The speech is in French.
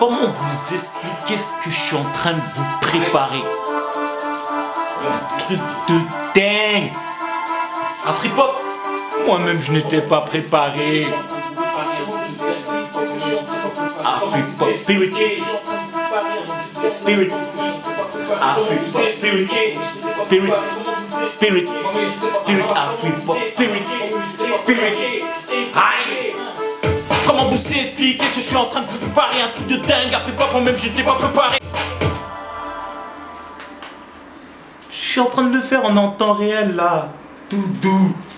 Comment vous expliquer ce que je suis en train de vous préparer? Un truc de dingue. Un free pop. Moi-même je n'étais pas préparé. Un free pop spirit. Spirit. Un free pop spirit. Spirit. Spirit. Spirit. Un free pop spirit. Spirit. Aïe. Comment vous expliquer que je suis en train de vous préparer un truc de dingue? Un free pop, moi-même je n'étais pas préparé. Je suis en train de le faire en temps réel là. Tout doux.